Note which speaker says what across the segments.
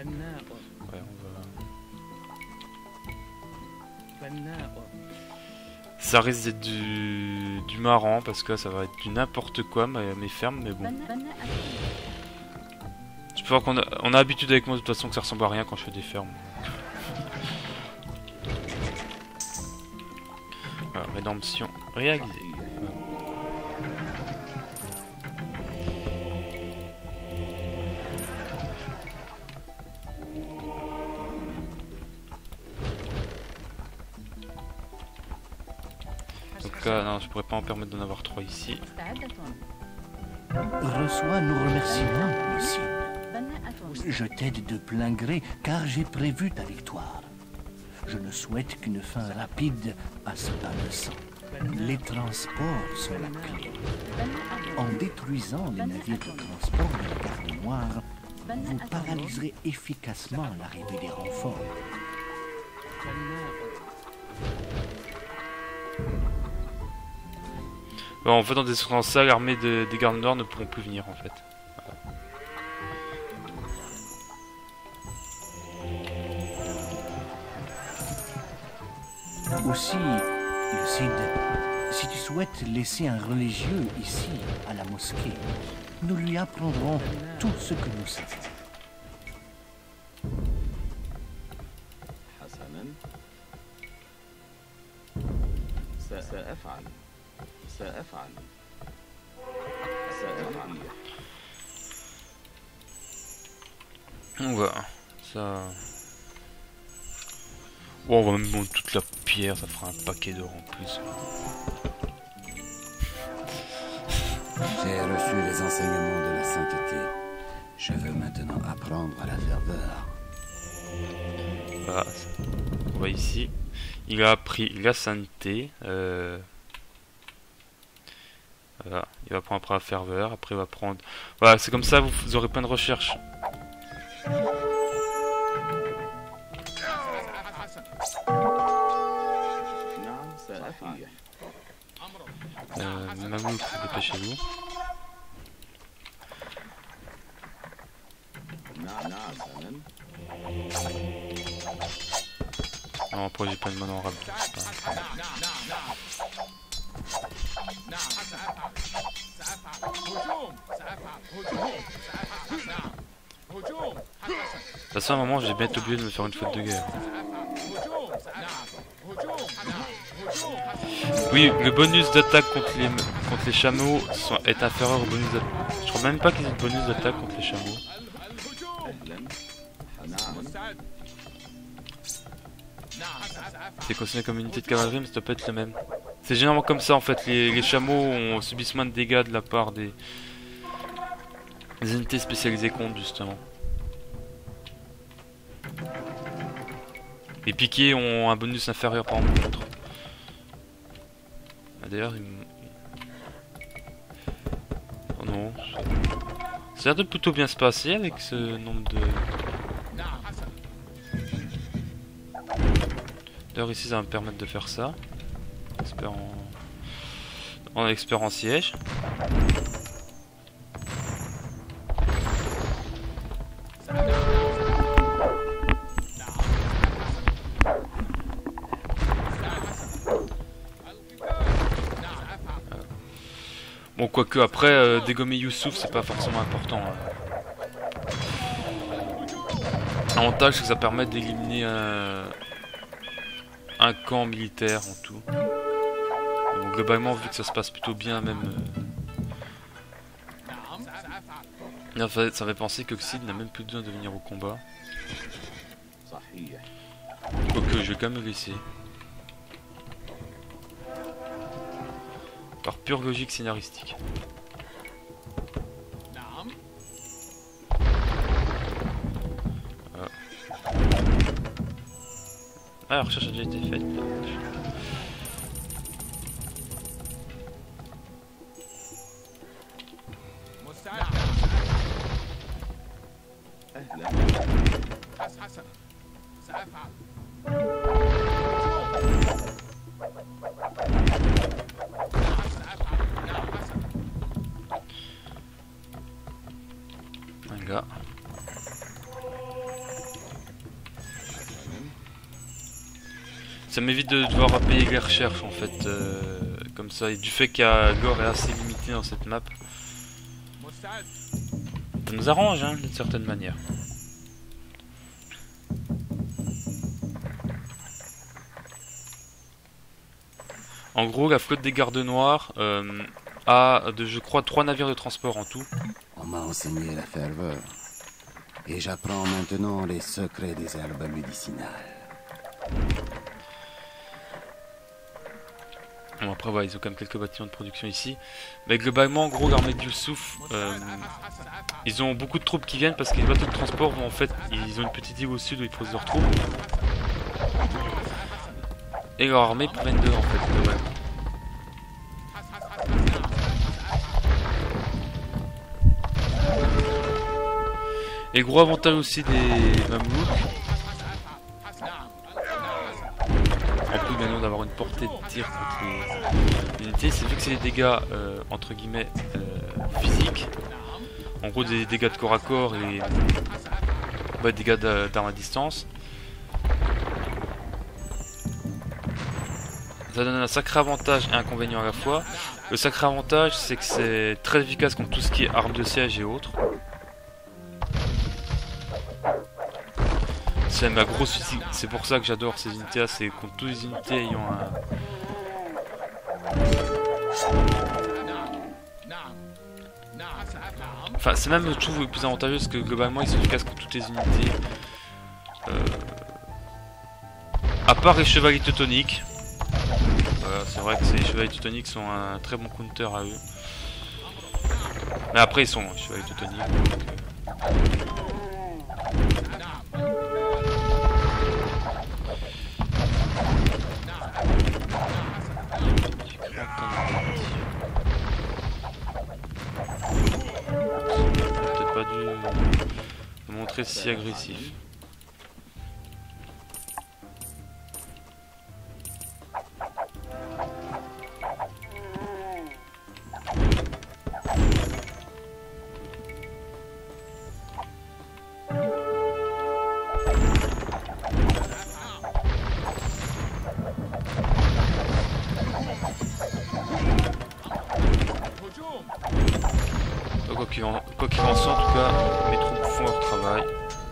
Speaker 1: Ouais, on va... Ça risque d'être du marrant parce que là, ça va être du n'importe quoi mes fermes, mais bon. Je peux voir qu'on a l'habitude avec moi de toute façon que ça ressemble à rien quand je fais des fermes. Voilà, rédemption réalisée. Donc là, non, je pourrais pas en permettre d'en avoir 3 ici.
Speaker 2: Reçois nos remerciements, Lucide. Je t'aide de plein gré car j'ai prévu ta victoire. Je ne souhaite qu'une fin rapide à ce bain de sang. Les transports sont la clé. En détruisant les navires de transport de la Garde Noire, vous paralyserez efficacement l'arrivée des renforts.
Speaker 1: Bon, en fait, dans des circonstances, l'armée des gardes noirs ne pourront plus venir en fait. Voilà.
Speaker 2: Aussi, Lucide, si tu souhaites laisser un religieux ici, à la mosquée, nous lui apprendrons tout ce que nous savons.
Speaker 1: On va ça. Bon, on va même monter toute la pierre, ça fera un paquet d'or en plus.
Speaker 3: J'ai reçu les enseignements de la sainteté. Je veux maintenant apprendre à la ferveur.
Speaker 1: Voilà, on va ici. Il a appris la sainteté. Voilà, il va prendre après la ferveur. Après, il va prendre. Voilà, c'est comme ça, vous aurez plein de recherches. Mamouk, dépêchez-vous. Non, après j'ai pas de mana en rab. De toute façon, à un moment, j'ai bien été obligé de me faire une faute de guerre. Oui, le bonus d'attaque contre les chameaux est inférieur au bonus d'attaque. Je crois même pas qu'ils aient de bonus d'attaque contre les chameaux. C'est considéré comme une unité de cavalerie, mais ça doit pas être le même. C'est généralement comme ça en fait, les chameaux subissent moins de dégâts de la part des unités spécialisées contre justement. Les piquets ont un bonus inférieur par exemple contre. D'ailleurs, oh non. Ça a l'air de plutôt bien se passer avec ce nombre de... D'ailleurs ici ça va me permettre de faire ça. Expert en siège. Bon, quoique après, dégommer Youssouf, c'est pas forcément important. L'avantage, c'est que ça permet d'éliminer un camp militaire en tout. Donc, globalement, vu que ça se passe plutôt bien, même... ça fait penser que Xid n'a même plus besoin de venir au combat. Quoique, je vais quand même le laisser. Par pure logique scénaristique. Voilà. Ah, la recherche a déjà été faite. Un gars. Ça m'évite de devoir payer les recherches en fait, comme ça, et du fait qu'Gor est assez limité dans cette map. Ça nous arrange hein, d'une certaine manière. En gros, la flotte des gardes noirs a, je crois, 3 navires de transport en tout.
Speaker 3: On m'a enseigné la ferveur. Et j'apprends maintenant les secrets des herbes médicinales.
Speaker 1: Bon, après, voilà, ils ont quand même quelques bâtiments de production ici. Mais globalement, en gros, l'armée de Youssouf, ils ont beaucoup de troupes qui viennent parce que les bateaux de transport vont en fait, ils ont une petite île au sud où ils posent leurs troupes. Et leur armée promène d'eux en fait, globalement. Et gros avantage aussi des Mamelouks. En plus bien d'avoir une portée de tir contre les unités, c'est vu que c'est des dégâts entre guillemets physiques. En gros des dégâts de corps à corps et des dégâts d'armes à distance. Ça donne un sacré avantage et un inconvénient à la fois. Le sacré avantage c'est que c'est très efficace contre tout ce qui est armes de siège et autres. C'est ma grosse physique, c'est pour ça que j'adore ces unités-là, c'est contre toutes les unités ayant un... Enfin, c'est même, je trouve, le plus avantageux parce que globalement ils sont efficaces contre toutes les unités. À part les chevaliers teutoniques. Voilà, c'est vrai que ces chevaliers teutoniques sont un très bon counter à eux. Mais après ils sont chevaliers teutoniques. Peut-être pas dû me montrer si agressif. Quoi qu'il en soit, en tout cas, mes troupes font leur travail.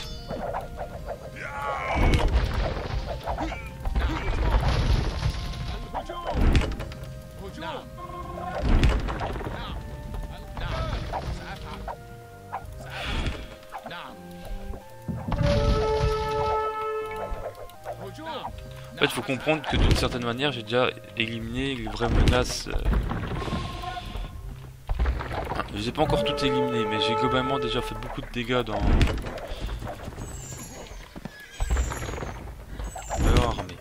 Speaker 1: En fait, il faut comprendre que d'une certaine manière, j'ai déjà éliminé les vraies menaces. Je les ai pas encore toutes éliminées, mais j'ai globalement déjà fait beaucoup de dégâts dans leur armée.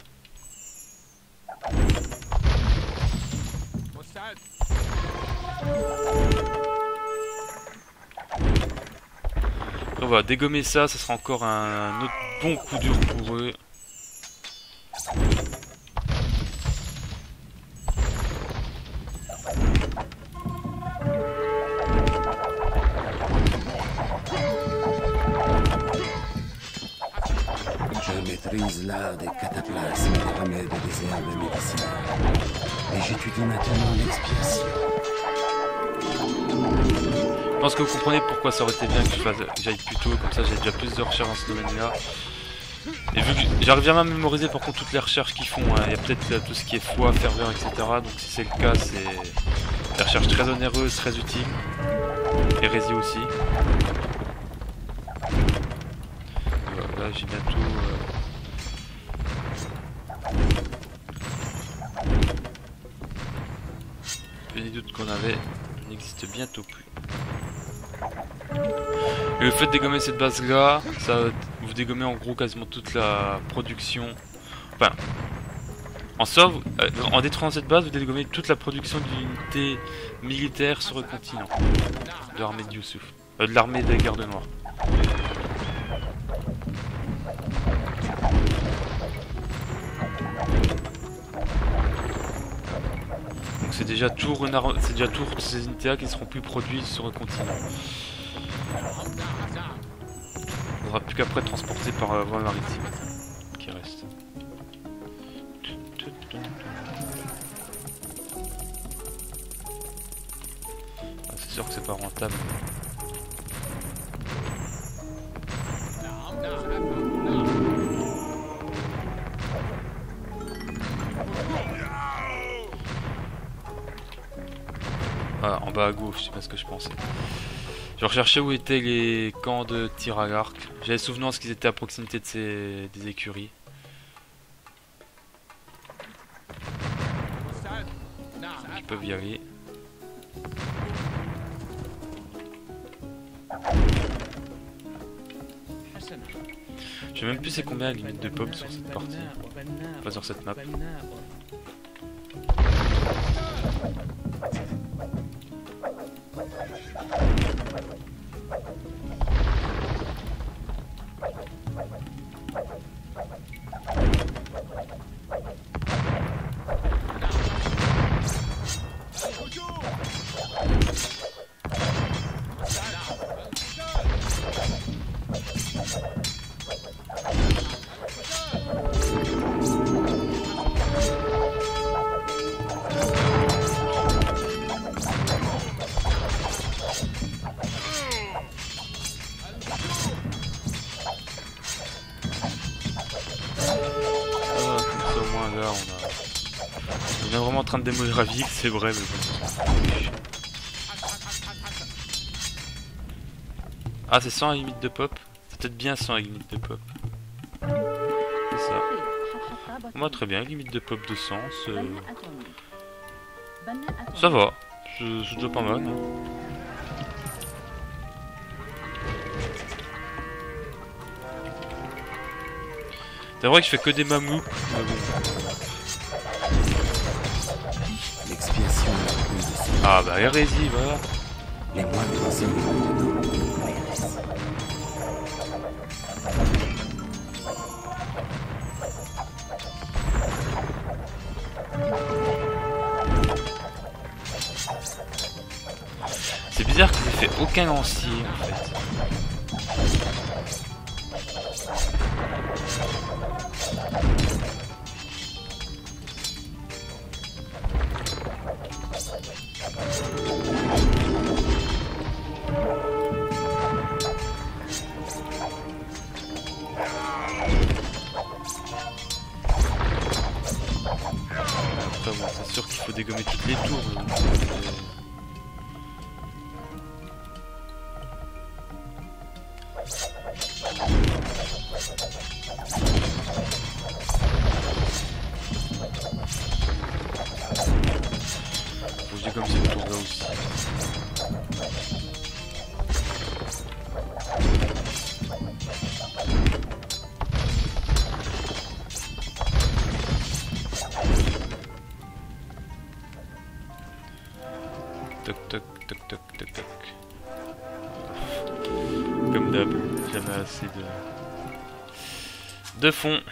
Speaker 1: Donc voilà, dégommer ça, ça sera encore un autre bon coup dur pour eux.
Speaker 3: L'art des cataplasmes, des remèdes et des herbes médicinales. Et j'étudie maintenant l'expiation.
Speaker 1: Je pense que vous comprenez pourquoi ça aurait été bien que j'aille plus tôt, comme ça j'ai déjà plus de recherches dans ce domaine-là. Et vu que j'arrive bien à mémoriser par contre toutes les recherches qu'ils font, hein. Il y a peut-être tout ce qui est foi, ferveur, etc. Donc si c'est le cas, c'est des recherches très onéreuses, très utiles. Hérésie aussi. Voilà, là j'ai bientôt... les doutes qu'on avait n'existent bientôt plus. Et le fait de dégommer cette base là, ça vous dégommez en gros quasiment toute la production. Enfin, en somme, en détruisant cette base, vous dégommez toute la production d'unités militaires sur le continent de l'armée de Youssouf, de l'armée des gardes noirs. C'est déjà tout ces unités qui seront plus produits sur le continent. Il n'y aura plus qu'après transporter par voie maritime qui reste. table. Voilà, en bas à gauche, c'est pas ce que je pensais. Je recherchais où étaient les camps de tir à l'arc. J'avais souvenance qu'ils étaient à proximité de des écuries. Ils peuvent y aller. Je sais même plus c'est combien la limite de pop sur cette partie. Enfin sur cette map. On est vraiment en train de démolir la ville, c'est vrai, mais bon. Ah, c'est 100 à limite de pop. C'est peut-être bien 100 à limite de pop. C'est ça. Moi, très bien, limite de pop de 100. Ça va. C'est déjà pas mal. Hein. C'est vrai que je fais que des mammouths.
Speaker 3: L'expiation la plus de ce...
Speaker 1: Ah bah hérésie, voilà.
Speaker 3: Les moindres enseignements de nos ARS.
Speaker 1: C'est bizarre qu'il n'ait fait aucun lancier en fait. Après bon, c'est sûr qu'il faut dégommer toutes les tours. Faut que je dégomme ces tours là aussi. Toc toc toc toc toc toc. Comme d'hab, jamais assez de fond.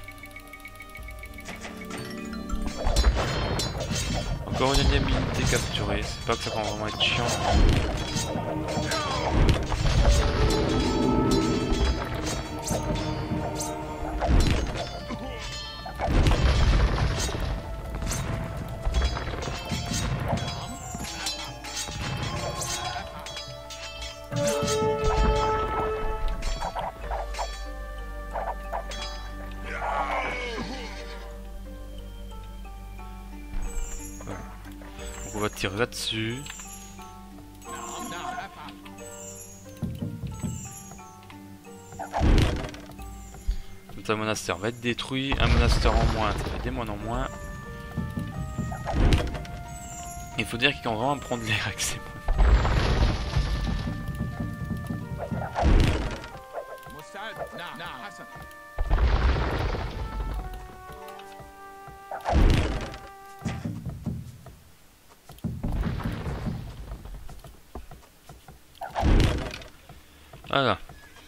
Speaker 1: Encore une énième unité capturée, c'est pas que ça va vraiment être chiant. Donc on va tirer là-dessus. Un monastère va être détruit, un monastère en moins, ça fait des moines en moins. Il faut dire qu'ils vont vraiment prendre l'air avec ces moines. Voilà.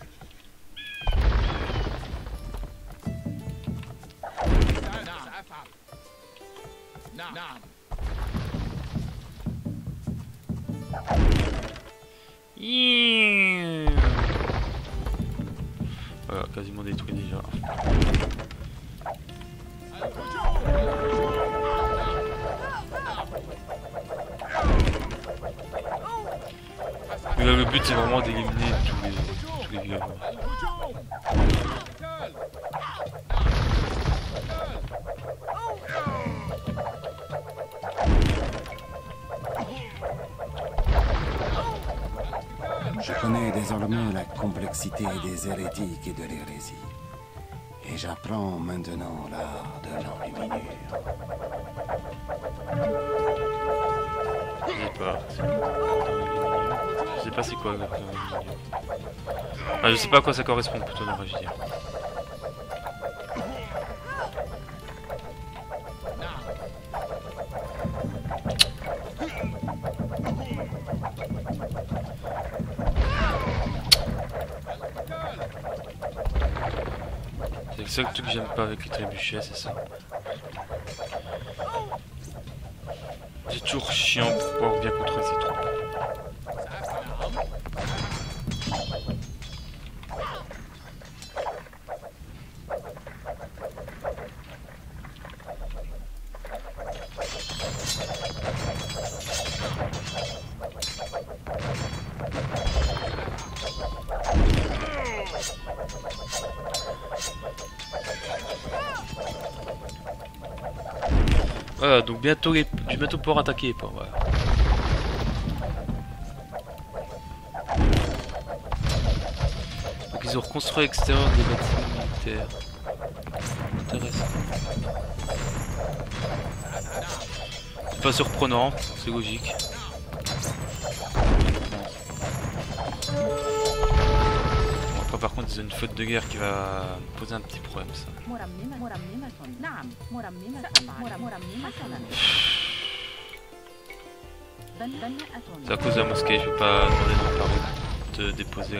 Speaker 1: Voilà, quasiment détruit déjà. le but c'est vraiment d'éliminer tous les vieux.
Speaker 3: Je connais désormais la complexité des hérétiques et de l'hérésie. Et j'apprends maintenant l'art de l'enluminure.
Speaker 1: Je sais pas c'est quoi l'enluminure. Ah, je sais pas à quoi ça correspond plutôt devrais-je dire. C'est le seul truc que j'aime pas avec les trébuchets, c'est ça. C'est toujours chiant pour pouvoir bien contrôler ces troupes. Voilà, donc bientôt je vais bientôt pouvoir attaquer les ports, voilà. Donc ils ont reconstruit l'extérieur des bâtiments militaires. Intéressant. C'est pas surprenant, c'est logique. Bon, après par contre ils ont une flotte de guerre qui va poser un petit problème ça. C'est à cause de la mosquée, je vais pas demander non par de déposer.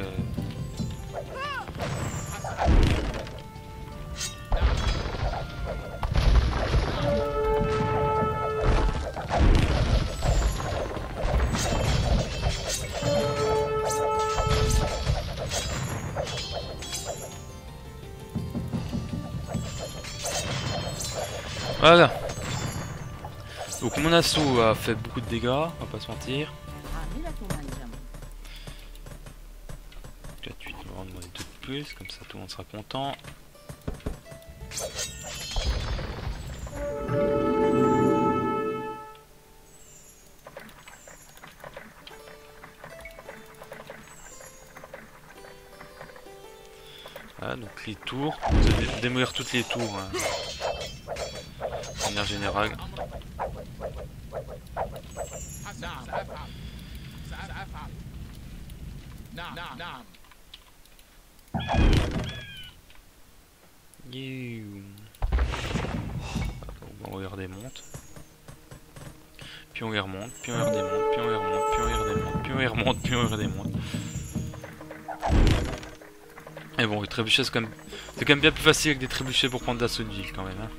Speaker 1: Voilà. Donc mon assaut a fait beaucoup de dégâts, on va pas se mentir. 4-8, on va en demander 2 de plus, comme ça tout le monde sera content. Voilà, donc les tours, vous allez démolir toutes les tours. Hein. De manière générale. On les redémonte. Puis on les remonte, puis on les redémonte, puis on les remonte, puis on les redémonte, puis on les remonte, puis on les redémonte. Et bon, les trébuchets c'est quand même bien plus facile avec des trébuchets pour prendre l'assaut de ville quand même. Hein.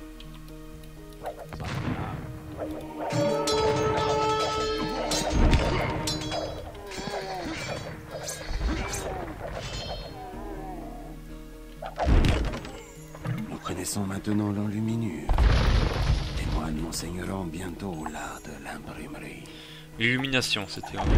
Speaker 3: Nous connaissons maintenant l'enluminure. Les moines m'enseigneront bientôt l'art de l'imprimerie.
Speaker 1: L'illumination, c'était un...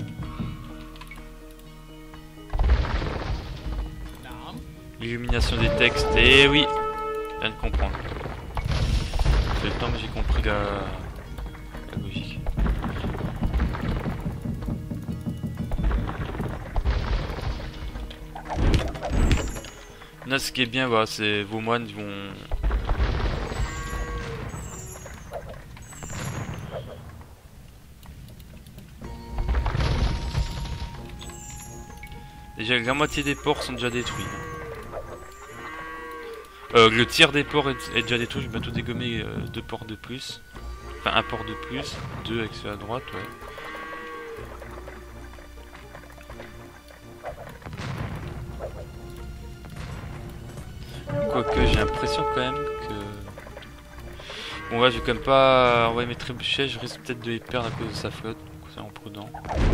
Speaker 1: L'illumination des textes, et oui, je viens de comprendre. J'ai le temps mais j'ai compris la logique. Là ce qui est bien, voilà, c'est vos moines vont... Déjà la moitié des ports sont déjà détruits. Le tiers des ports est déjà détruit, je vais bientôt dégommer 2 ports de plus. Enfin un port de plus, 2 avec ceux à droite, ouais. Quoique j'ai l'impression quand même que... Bon ouais, je vais quand même pas envoyer mes trébuchets, je risque peut-être de les perdre à cause de sa flotte, donc c'est en prudent.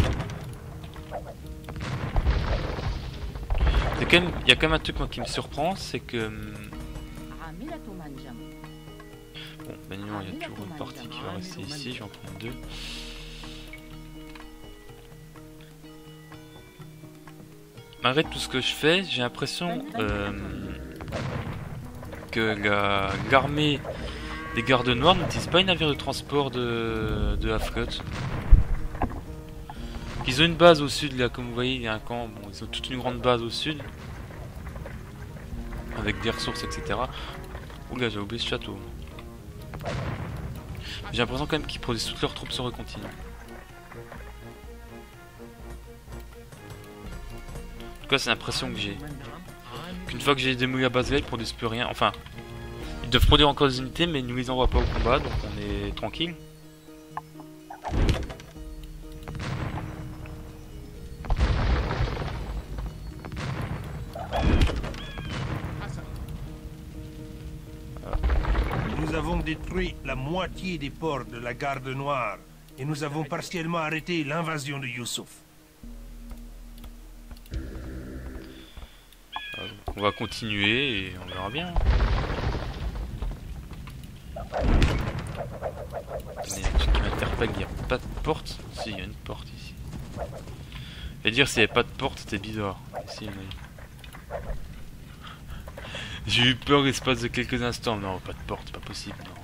Speaker 1: Il y a quand même un truc moi, qui me surprend, c'est que... Bon, ben non, il y a toujours une partie qui va rester ici, j'en prends 2. malgré tout ce que je fais, j'ai l'impression que l'armée des gardes noirs n'utilise pas une navire de transport de Hafkot. Ils ont une base au sud, là, comme vous voyez, il y a un camp. Bon, ils ont toute une grande base au sud. Avec des ressources, etc. Oula, j'ai oublié ce château. J'ai l'impression quand même qu'ils produisent toutes leurs troupes sur le continent. En tout cas, c'est l'impression que j'ai. Qu'une fois que j'ai démoli la base là, ils produisent plus rien. Enfin, ils doivent produire encore des unités, mais ils nous les envoient pas au combat, donc on est tranquille.
Speaker 4: Nous avons détruit la moitié des ports de la Garde Noire et nous avons partiellement arrêté l'invasion de Youssouf.
Speaker 1: On va continuer et on verra bien. Il y a un truc qui m'interpelle, il n'y a pas de porte. Si, il y a une porte ici. Et dire s'il n'y avait pas de porte, c'était bizarre. Ici, mais... J'ai eu peur l'espace de quelques instants. Non, pas de porte, pas possible. Non.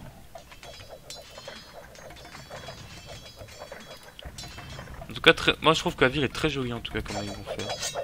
Speaker 1: En tout cas, moi je trouve que la ville est très jolie en tout cas, comment ils vont faire.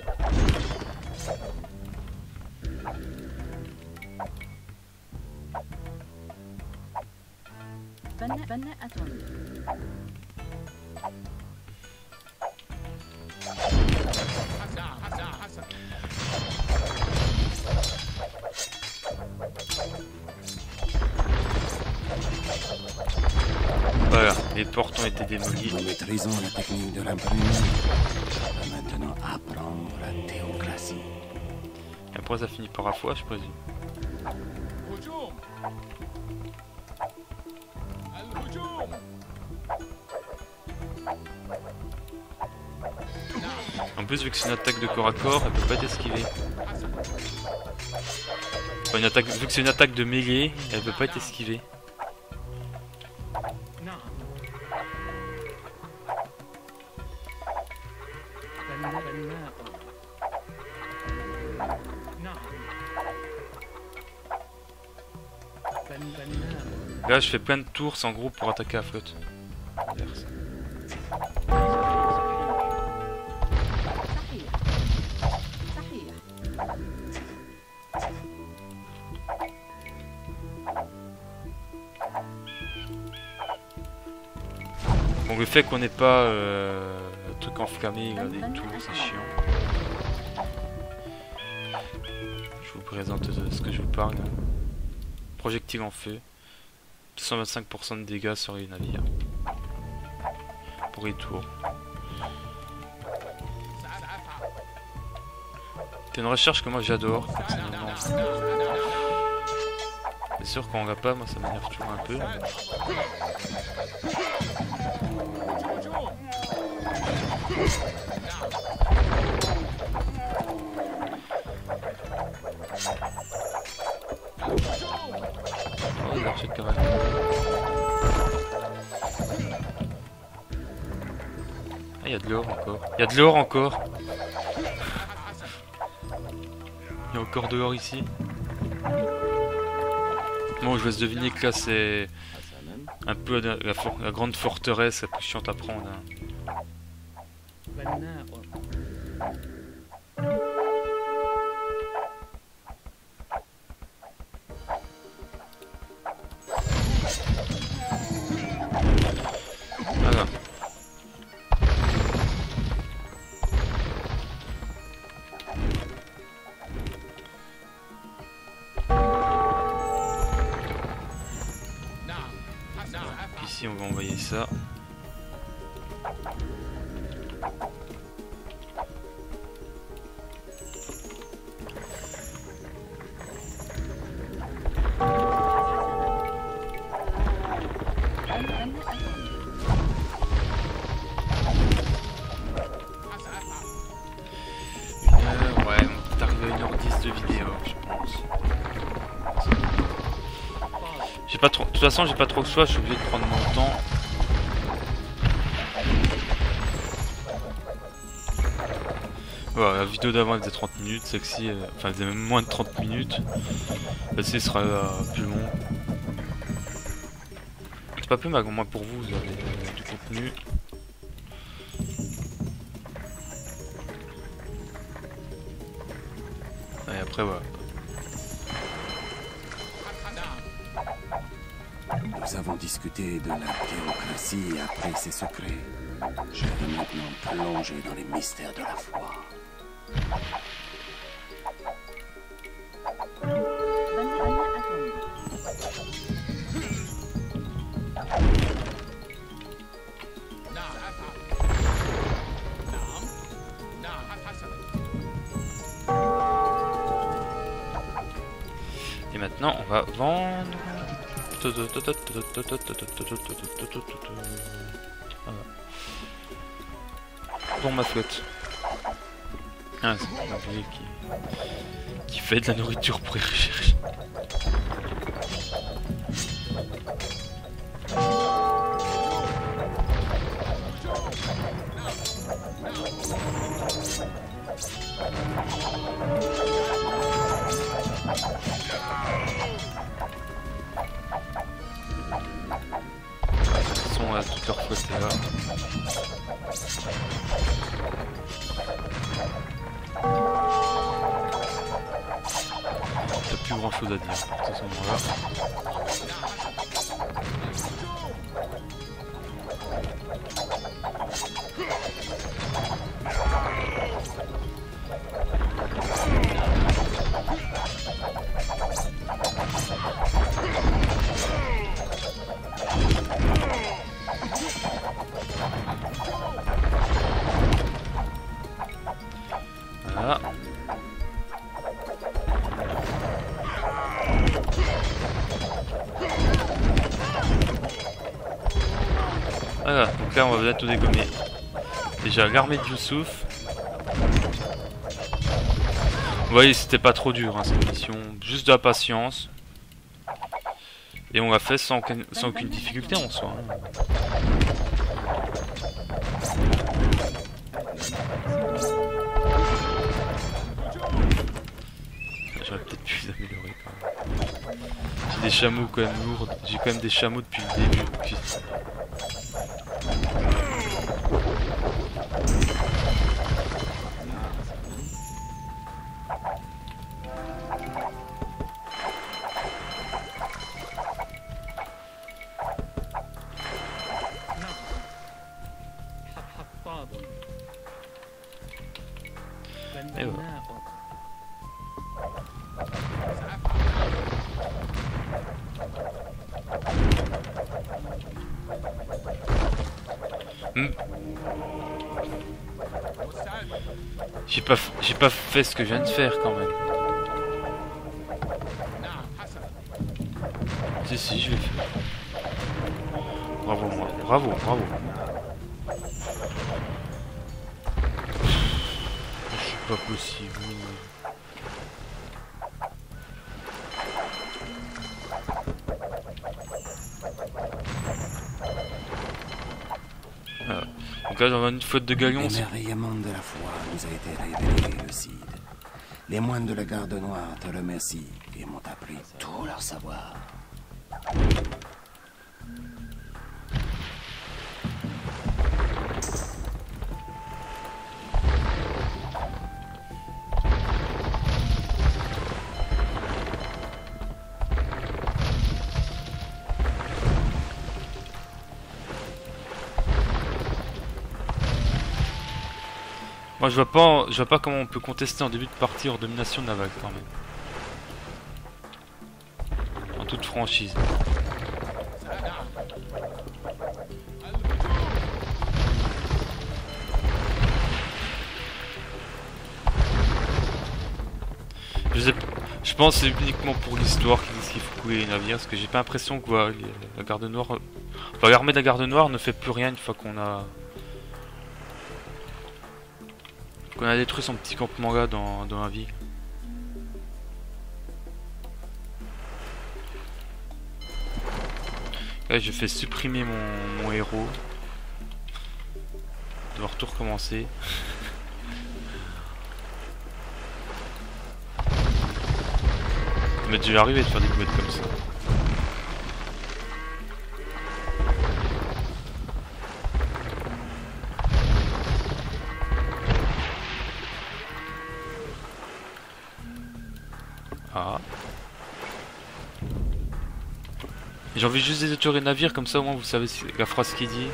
Speaker 1: Voilà, les portes ont été démolies.
Speaker 3: Nous maîtrisons la technique de l'imprimerie. On va maintenant apprendre la théocratie.
Speaker 1: Et après ça finit par la foi, je présume. En plus, vu que c'est une attaque de corps à corps, elle peut pas être esquivée. Enfin, vu que c'est une attaque de mêlée, elle peut pas être esquivée. Là, je fais plein de tours sans groupe pour attaquer la flotte. Bon, le fait qu'on n'ait pas le truc enflammé, là, des tours, c'est chiant. Je vous présente de ce que je vous parle. Projectile en feu. 225% de dégâts sur les navires. Pour les tours. C'est une recherche que moi j'adore, personnellement. C'est sûr qu'on l'a pas, moi ça m'énerve toujours un peu. Oh, il a reçu carré. Ah, il y a de l'or encore. Il y a de l'or encore. Il y a encore de l'or ici. Bon, je laisse deviner que là c'est un peu la grande forteresse la plus chiante à prendre. Hein. Voilà. Ici on va envoyer ça. Ouais, on est arrivé à 1h10 de vidéo, je pense. J'ai pas trop. De toute façon, j'ai pas trop le choix, je suis obligé de prendre mon temps. Voilà, la vidéo d'avant elle faisait 30 minutes, celle-ci, enfin elle faisait même moins de 30 minutes. Celle-ci sera plus long. C'est pas plus mal, au moins pour vous, vous avez du contenu. Et après voilà.
Speaker 3: Nous avons discuté de la théocratie après ses secrets. Je vais maintenant plonger dans les mystères de la foi.
Speaker 1: Et maintenant on va vendre. Voilà. Pour ma flotte. Ah, c'est un employé qui fait de la nourriture pour y rechercher. Ils sont à toute leur flotte là. T'as plus grand chose à dire à ce moment-là. Voilà. Voilà, donc là on va bientôt dégommer. Déjà l'armée de Youssouf. Vous voyez, c'était pas trop dur hein, cette mission, juste de la patience. Et on l'a fait sans aucune difficulté en soi. Hein. J'aurais peut-être pu les améliorer quand même. J'ai des chameaux quand même lourds, j'ai quand même des chameaux depuis le début. Puis... Et voilà. J'ai pas fait ce que je viens de faire quand même. Si, je l'ai fait. Bravo moi, bravo. C'est pas possible. Voilà. Donc là j'en ai une faute de galion.
Speaker 3: L'émerveillement de la foi nous a été révélé, Lucide. Les moines de la Garde Noire te remercient et m'ont appris tout leur savoir.
Speaker 1: Moi je vois pas comment on peut contester en début de partie hors domination navale quand même. En toute franchise. Je pense que c'est uniquement pour l'histoire qu'ils disent qu'il faut couler les navires, parce que j'ai pas l'impression que voilà, la Garde Noire... Enfin, l'armée de la Garde Noire ne fait plus rien une fois qu'on a détruit son petit campement là dans la ville. Là je fais supprimer mon héros. Devoir tout recommencer. Ça m'est déjà arrivé de faire des boulettes comme ça. Ah. J'ai envie juste d'étoiler le navire, comme ça au moins vous savez la phrase qu'il dit.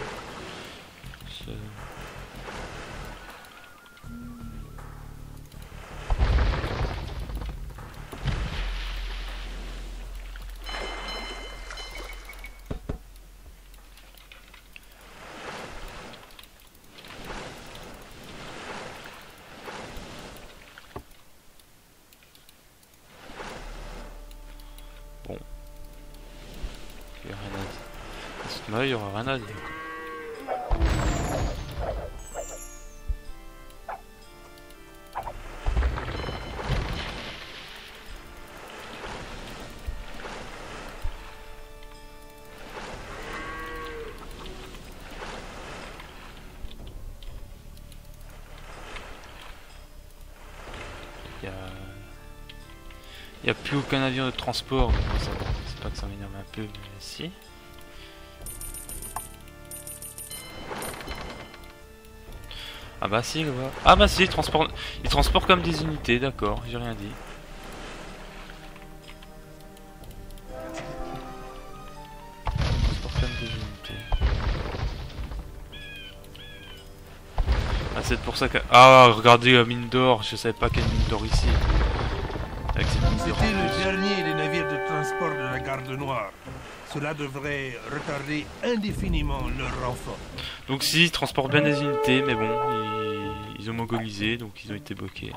Speaker 1: Bon. Il y a rien à dire. À ce moment-là, il y aura rien à dire. Il n'y a plus aucun avion de transport, donc ça va. C'est pas que ça m'énerve un peu, mais si. Ah bah si, là-bas. Ah bah si, ils transportent comme des unités, d'accord, j'ai rien dit. Ils transportent comme des unités. Ah c'est pour ça que... Ah regardez la mine d'or, je savais pas qu'il y a une mine d'or ici.
Speaker 4: C'était le dernier des navires de transport de la Garde Noire. Cela devrait retarder indéfiniment leur renfort.
Speaker 1: Donc si, ils transportent bien des unités, mais bon, ils ont mongolisé, donc ils ont été bloqués.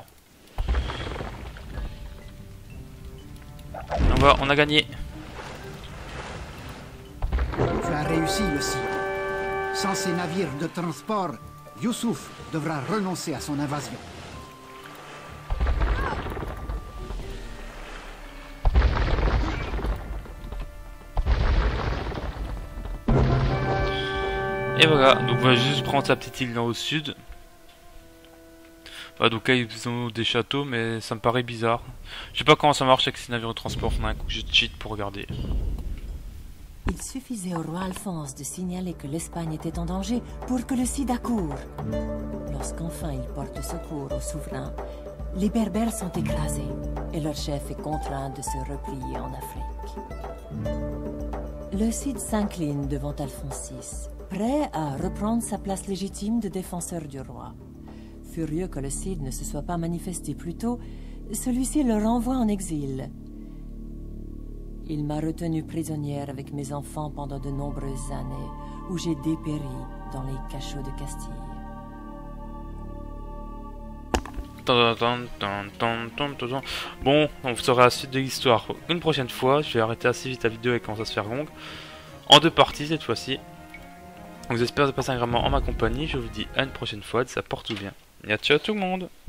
Speaker 1: On a gagné.
Speaker 5: Tu as réussi, le Cid. Sans ces navires de transport, Youssouf devra renoncer à son invasion.
Speaker 1: Et voilà, donc on va juste prendre la petite île là au sud. Voilà, donc là ils ont des châteaux, mais ça me paraît bizarre. Je sais pas comment ça marche avec ces navires de transport, faudra un coup que je cheat pour regarder.
Speaker 6: Il suffisait au roi Alphonse de signaler que l'Espagne était en danger pour que le Cid accourt. Lorsqu'enfin il porte secours au souverain, les Berbères sont écrasés et leur chef est contraint de se replier en Afrique. Le Cid s'incline devant Alphonse VI, prêt à reprendre sa place légitime de défenseur du roi. Furieux que le Cid ne se soit pas manifesté plus tôt, celui-ci le renvoie en exil. Il m'a retenue prisonnière avec mes enfants pendant de nombreuses années, où j'ai dépéri dans les cachots de Castille.
Speaker 1: Bon, on saura la suite de l'histoire une prochaine fois. Je vais arrêter assez vite la vidéo et commence à se faire longue. En 2 parties cette fois-ci. Donc j'espère de passer un grand moment en ma compagnie. Je vous dis à une prochaine fois. Ça porte bien. Et à ciao tout le monde.